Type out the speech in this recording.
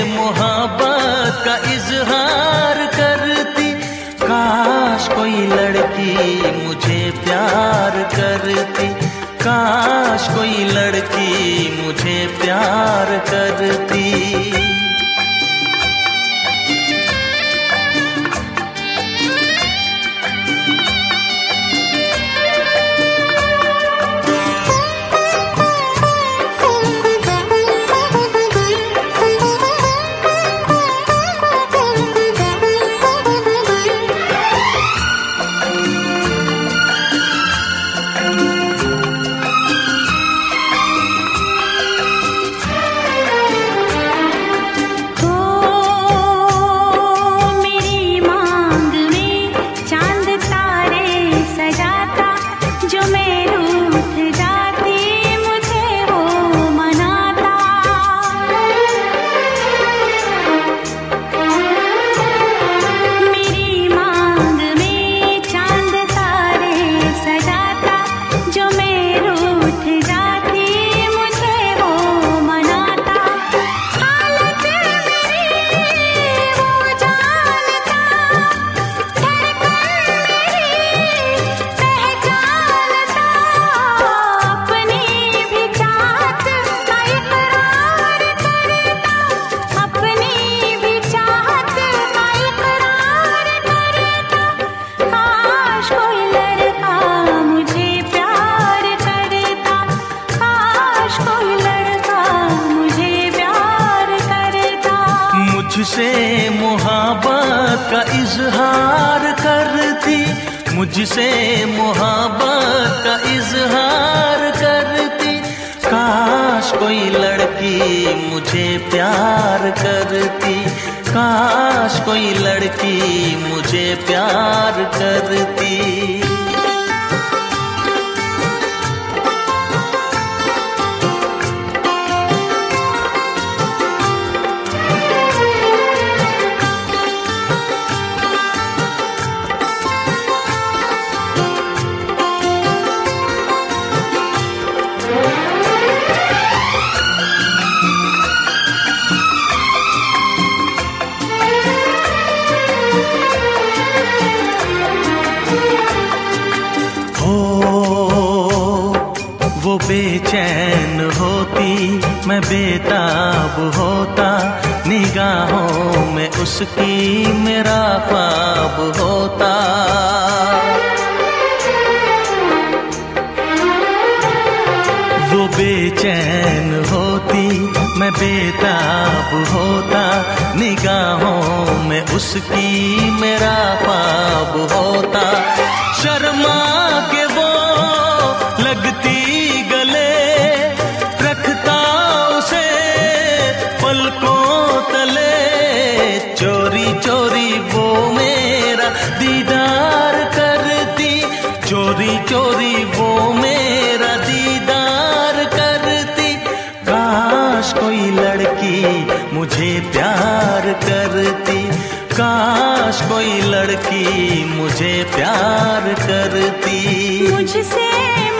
मोहब्बत का इजहार करती। काश कोई लड़की मुझे प्यार करती, काश कोई लड़की मुझे प्यार करती। मुझसे मोहब्बत का इजहार करती, मुझसे मोहब्बत का इजहार करती। काश कोई लड़की मुझे प्यार करती, काश कोई लड़की मुझे प्यार करती। वो बेचैन होती, मैं बेताब होता, निगाहों में उसकी मेरा ख्वाब होता। वो बेचैन होती, मैं बेताब होता, निगाहों में उसकी मेरा ख्वाब होता। शर्मा के वो लगती गले, रखता उसे पलकों तले। चोरी चोरी वो मेरा दीदार करती, चोरी चोरी वो मेरा दीदार करती। काश कोई लड़की मुझे प्यार करती, काश कोई लड़की मुझे प्यार करती। मुझसे